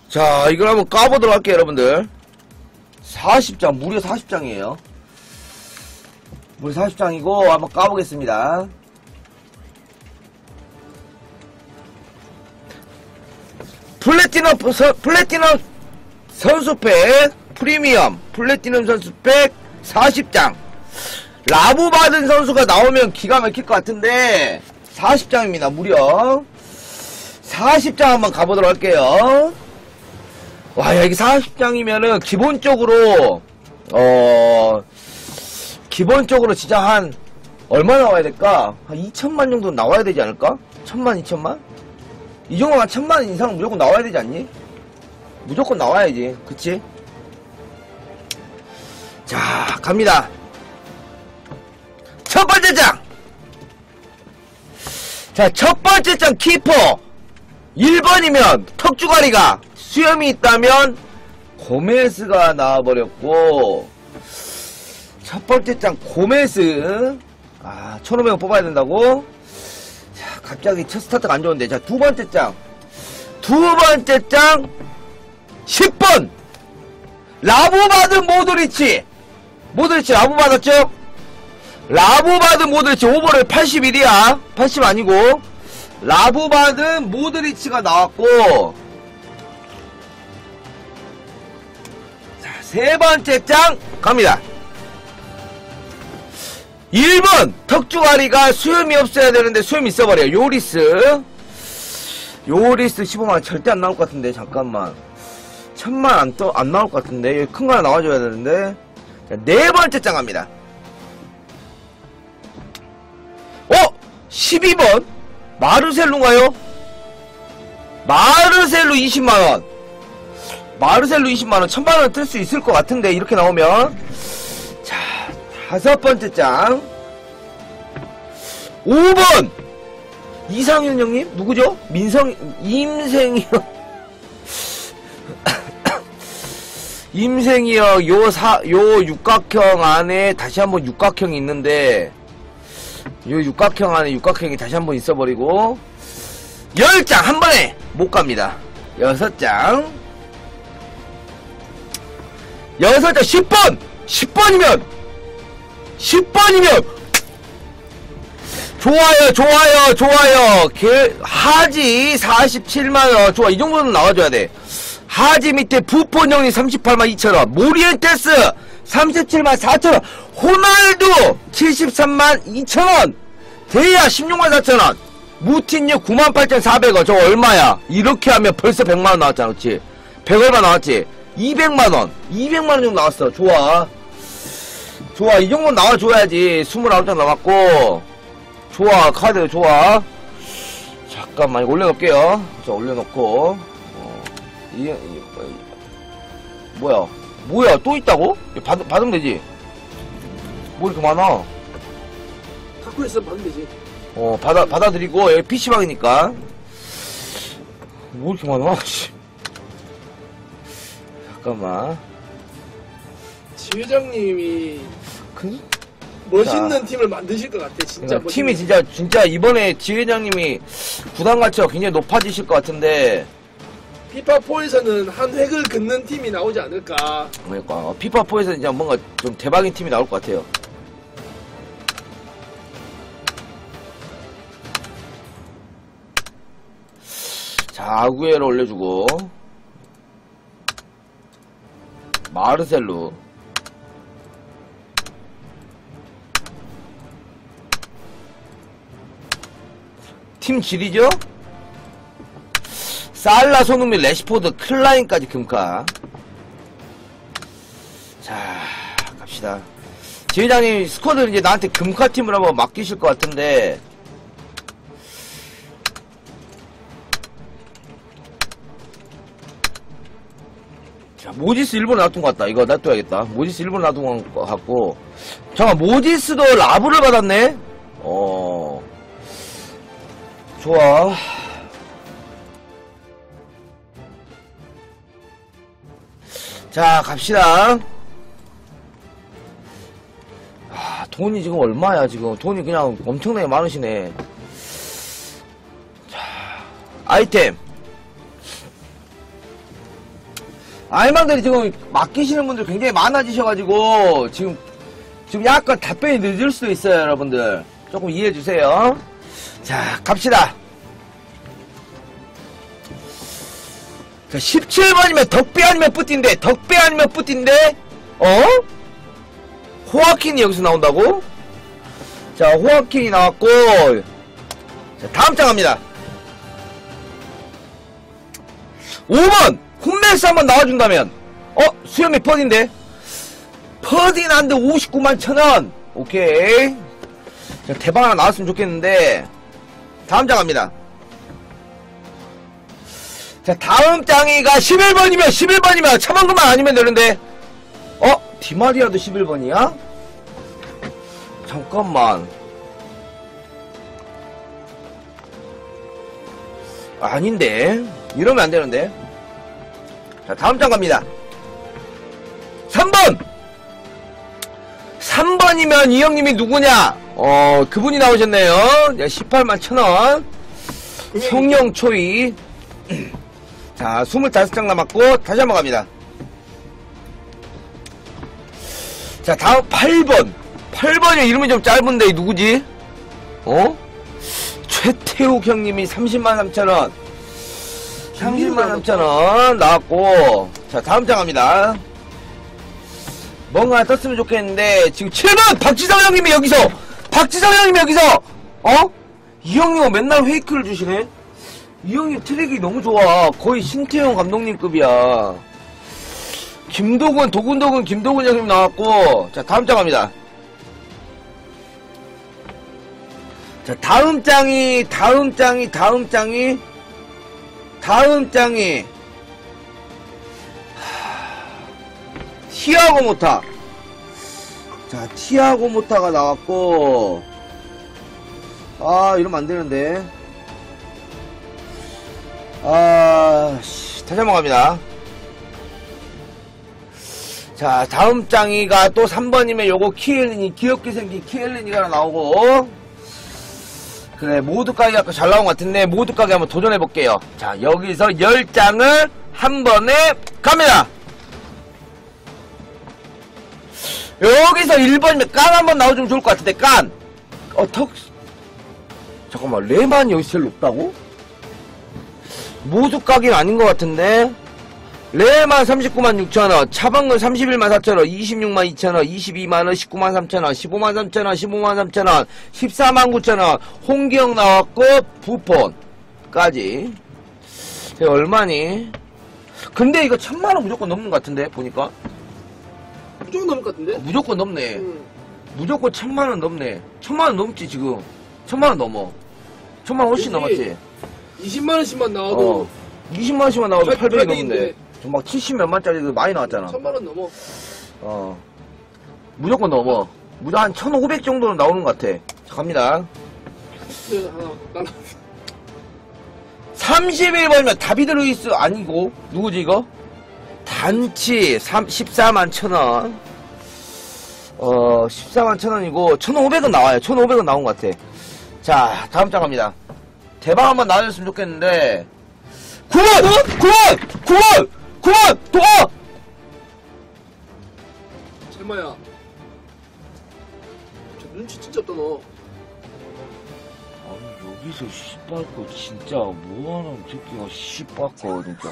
자, 이걸 한번 까보도록 할게요, 여러분들. 40장, 무려 40장이에요. 무려 40장이고, 한번 까보겠습니다. 플래티넘 선수팩, 프리미엄, 플래티넘 선수팩 40장. 라부 받은 선수가 나오면 기가 막힐 것 같은데, 40장입니다, 무려. 40장 한번 가보도록 할게요. 와, 야, 이게 40장이면은, 기본적으로 진짜 한, 얼마 나와야 될까? 한 2천만 정도 나와야 되지 않을까? 1000만, 2천만? 이 정도면 1000만 이상 무조건 나와야 되지 않니? 무조건 나와야지. 그치? 자, 갑니다. 첫 번째 장! 자, 첫 번째 장 키퍼! 1번이면 턱주가리가 수염이 있다면 고메스가 나와버렸고, 첫 번째 장 고메스. 1500원 뽑아야 된다고? 자, 갑자기 첫 스타트가 안 좋은데. 자, 두 번째 장 10번! 라부 받은 모드리치 라부 받았죠? 라부 받은 모드리치 오버를 81이야. 80 아니고. 라부 받은 모드리치가 나왔고, 자, 세 번째 장 갑니다. 1번 턱주가리가 수염이 없어야 되는데 수염이 있어버려요. 요리스 15만원 절대 안 나올 것 같은데. 잠깐만, 1000만 안 나올 것 같은데. 여기 큰 거 하나 나와줘야 되는데. 자, 네 번째 장 갑니다. 12번 마르셀로인가요? 마르셀로 20만원. 마르셀로 20만원 1000만원 뜰 수 있을 것 같은데, 이렇게 나오면. 자, 다섯 번째 장 5번 이상윤 형님? 누구죠? 임생이 임생이요. 요 육각형 안에 다시 한번 육각형이 있는데, 요 육각형 안에 육각형이 다시 한번 있어버리고, 10장 한 번에 못 갑니다. 6장 10번! 10번이면 좋아요. 하지 47만원. 좋아, 이 정도는 나와줘야 돼. 하지 밑에 부폰 형님 38만 2천원. 모리엔테스 37만 4천원. 호날두 73만 2천원. 데이아 16만 4천원. 무틴유 98,400원. 저거 얼마야? 이렇게 하면 벌써 100만원 나왔잖아. 그치? 100얼마 나왔지? 200만원. 200만원 정도 나왔어. 좋아, 이 정도는 나와줘야지. 29장 남았고. 좋아, 카드 좋아. 잠깐만, 이거 올려놓을게요. 자, 올려놓고. 뭐야, 또 있다고? 받으면 되지. 뭐 이렇게 많아? 갖고 있으면 받으면 되지. 받아드리고, 여기 PC방이니까. 뭐 이렇게 많아? 잠깐만. 지회장님이 멋있는 팀을 만드실 것 같아. 진짜 그러니까 팀이 진짜 이번에 지회장님이 구단 가치가 굉장히 높아지실 것 같은데, 피파4에서는 한 획을 긋는 팀이 나오지 않을까. 그러니까 피파4에서 이제 뭔가 좀 대박인 팀이 나올 것 같아요. 자, 아구에로 올려주고, 마르셀로, 팀 질이죠? 살라, 손흥민, 레시포드, 클라인까지 금카. 자, 갑시다. 지회장님 스쿼드 이제 나한테 금카팀을 한번 맡기실 것 같은데, 자, 모지스 일본 놔둔 것 같다. 이거 놔둬야겠다. 모지스 일본 놔둔 것 같고. 잠깐, 모지스도 라브를 받았네? 좋아. 자, 갑시다. 돈이 지금 얼마야, 지금. 돈이 그냥 엄청나게 많으시네. 자, 아이템. 알망들이 지금 맡기시는 분들 굉장히 많아지셔가지고, 지금 약간 답변이 늦을 수도 있어요, 여러분들. 조금 이해해주세요. 자, 갑시다. 자, 17번이면 덕배 아니면 뿌띠인데, 덕배 아니면 뿌띠인데, 호아킨이 여기서 나온다고? 자, 호아킨이 나왔고, 자, 다음 장 갑니다. 5번! 홈메스 한번 나와준다면, 수염이 퍼디인데? 퍼디는 안 돼, 59만 1,000원! 오케이. 자, 대박 하나 나왔으면 좋겠는데, 다음 장 갑니다. 자, 다음 장이가 11번이면 차방금만 아니면 되는데, 디마리아도 11번이야? 잠깐만. 아닌데. 이러면 안 되는데. 자, 다음 장 갑니다. 3번! 3번이면 이 형님이 누구냐? 그분이 나오셨네요. 18만 1,000원. 송영초이. 자, 25장 남았고, 다시 한번 갑니다. 자, 다음 8번. 8번이 이름이 좀 짧은데, 누구지? 최태욱 형님이 303,000원. 303,000원 나왔고, 자, 다음 장 갑니다. 뭔가 떴으면 좋겠는데, 지금 7번! 박지성 형님이 여기서! 이 형님은 맨날 페이크를 주시네? 이 형님 트랙이 너무 좋아. 거의 신태용 감독님급이야. 김도근 형님 나왔고, 자, 다음 장 갑니다. 자, 다음 장이, 티아고 모타. 자, 티아고 모타가 나왔고, 이러면 안 되는데. 다시 한번 갑니다. 자, 다음 장이가 또 3번이면 요거 키엘린이, 귀엽게 생긴 키엘린이가 하나 나오고, 그래, 모두까지 아까 잘 나온 것 같은데, 모두까지 한번 도전해볼게요. 자, 여기서 10장을 한 번에 갑니다! 여기서 1번이면 깐 한번 나와주면 좋을 것 같은데, 깐! 잠깐만, 레만 여기 제일 높다고? 모두까기는 아닌 것 같은데? 레만 39만 6천원, 차방근 31만 4천원, 26만 2천원, 22만원, 19만 3천원, 15만 3천원, 15만 3천원, 14만 9천원, 홍기영 나왔고, 부폰까지. 얼마니? 근데 이거 1,000만원 무조건 넘는 것 같은데, 보니까? 무조건 넘을 것 같은데? 무조건 넘네. 무조건 1,000만원 넘네. 1,000만원 넘지, 지금. 1,000만원 넘어. 1,000만원 훨씬 넘었지. 20만원씩만 나와도. 20만원씩만 나와도 800이 800 넘는데. 좀 막 70몇만짜리도 많이 나왔잖아. 1,000만원 넘어. 무조건 넘어. 무조건 한 1,500 정도는 나오는 것 같아. 자, 갑니다. 31번이면 다비드 루이스 아니고, 누구지, 이거? 단치, 14만 1,000원. 14만 1,000원이고, 1,500은 나와요. 1,500은 나온 것 같아. 자, 다음 장 갑니다. 대박 한번 나와줬으면 좋겠는데, 9번! 또! 제마야. 저 눈치 진짜 없다, 너. 아니, 여기서 씨발거 진짜 뭐하는 새끼가 씨발거 진짜.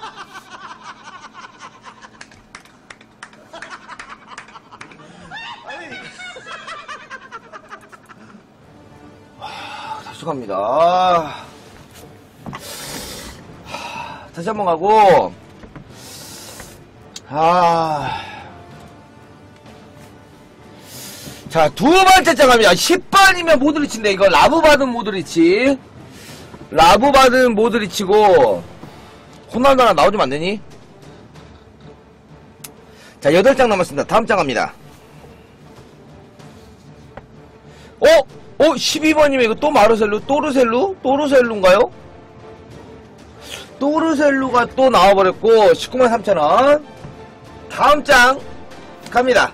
다시 갑니다. 다시 한번 가고, 자, 두 번째 장 갑니다. 10번이면 모드리치인데, 이거 라브 받은 모드리치. 라브 받은 모드리치고, 호날두 하나 나오지면 안 되니? 자, 8장 남았습니다. 다음 장 갑니다. 12번이면 이거 또 마르셀루? 또르셀루인가요? 또르셀루가 또 나와버렸고, 19만 3천원. 다음 장 갑니다.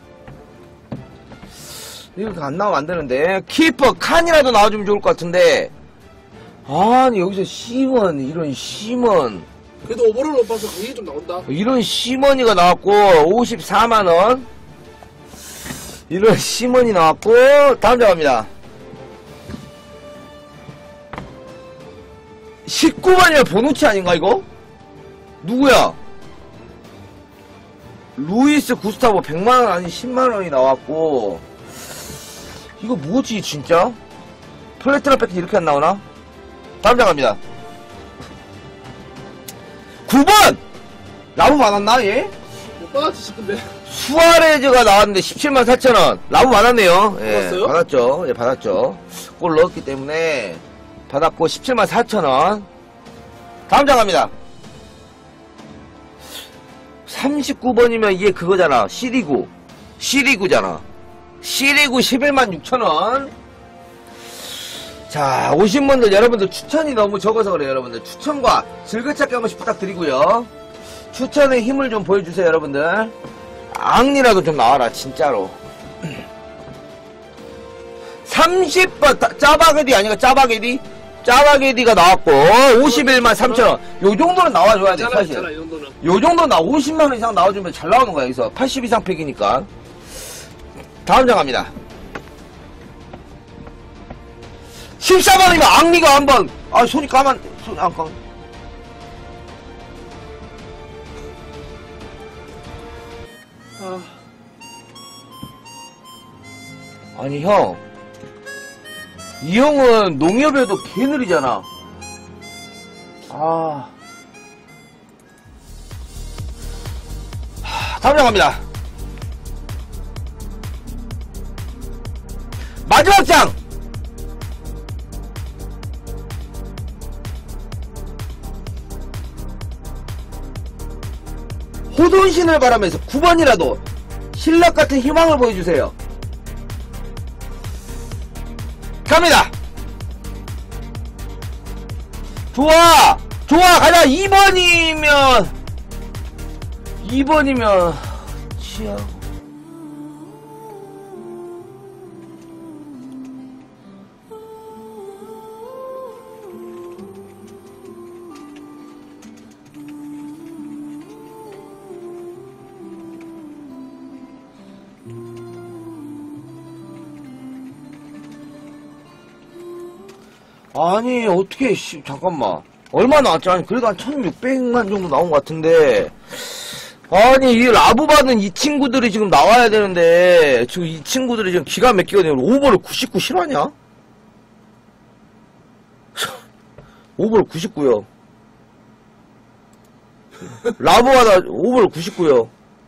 이렇게 안 나오면 안 되는데. 키퍼 칸이라도 나와주면 좋을 것 같은데. 아니, 여기서 심은, 이런 심은. 그래도 오버롤 높아서 가격이 좀 나온다. 이런 시머니가 나왔고 54만원. 이런 시머니 나왔고 다음 장갑니다. 19번이면 보누치 아닌가 이거? 누구야? 루이스 구스타보 100만원 아니 10만원이 나왔고 이거 뭐지 진짜? 플래티넘 패키지 이렇게 안 나오나? 다음 장갑니다. 9번! 라부 많았나 얘? 못 받았지 싶은데. 수아레즈가 나왔는데 174,000원. 라부 받았네요. 예, 받았어요? 받았죠. 예, 받았죠. 골 넣었기 때문에 받았고 174,000원. 다음 장갑니다. 39번이면 이게 그거잖아. 시리구. 시리구잖아. 시리구 116,000원. 자, 오신 분들 여러분들 추천이 너무 적어서 그래요. 여러분들 추천과 즐겨찾기 한 번씩 부탁드리고요. 추천에 힘을 좀 보여주세요. 여러분들 앙리라도 좀 나와라 진짜로. 30번 짜바게디 아니가 짜바게디? 짜바게디가 나왔고 513,000원. 요 정도는 나와줘야 돼 사실. 있잖아, 이 정도는. 요 정도는 50만원 이상 나와주면 잘 나오는 거야. 여기서 80 이상 팩이니까. 다음 장갑니다. 14번이면 앙리가 한번 손이 까만 손이 안 까. 아니 형, 이 형은 농협에도 개 느리잖아. 다음 장갑니다. 마지막 장. 호돈신을 바라면서 9번이라도 신락같은 희망을 보여주세요. 갑니다. 좋아 좋아 가자. 2번이면 치하고 아니 어떻게 잠깐만 얼마 나왔지? 아니 그래도 한 1600만 정도 나온 것 같은데 아니 이 라부 받은 이 친구들이 지금 나와야 되는데 지금 이 친구들이 지금 기가 막히거든요. 오버를 99 실화냐? 오버를 99요. 라부 받아 오버를 99요.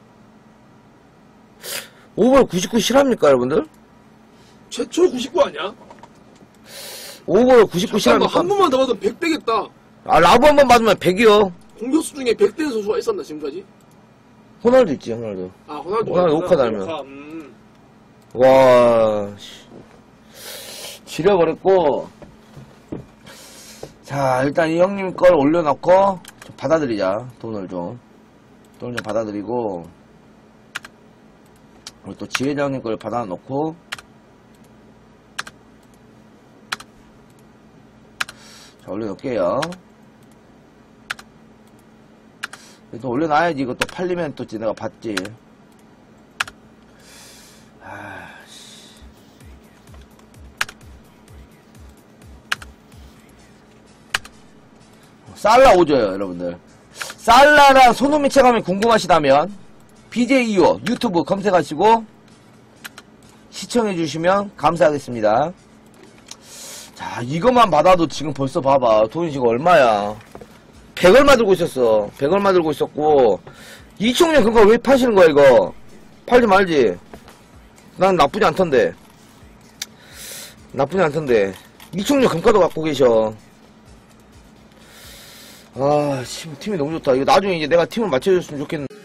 오버를 99 실합니까 여러분들? 최초 99 아니야? 오버를 99 실합니까? 한 번만 더 받으면 100 되겠다. 라부 한 번 받으면 100이요. 공격수 중에 100대 선수가 있었나 지금까지? 호날두 있지 호날두. 호날두. 호날두 오카 달면. 와 지려버렸고. 자 일단 이 형님 걸 올려놓고 좀 받아들이자. 돈을 좀 받아들이고 우리 또 지회장님 걸 받아놓고 자 올려놓을게요. 또 올려놔야지. 이거 또 팔리면 또 내가 받지. 살라 오죠요 여러분들. 살라랑 손흥민 체감이 궁금하시다면 BJ2호 유튜브 검색하시고 시청해주시면 감사하겠습니다. 자 이것만 받아도 지금 벌써 봐봐 돈이 지금 얼마야. 100 얼마 들고 있었어. 100 얼마 들고 있었고 2,000년 그거 왜 파시는 거야 이거. 팔지 말지. 난 나쁘지 않던데. 2,000년 금가도 갖고 계셔. 팀이 너무 좋다. 이거 나중에 이제 내가 팀을 맞춰줬으면 좋겠는데.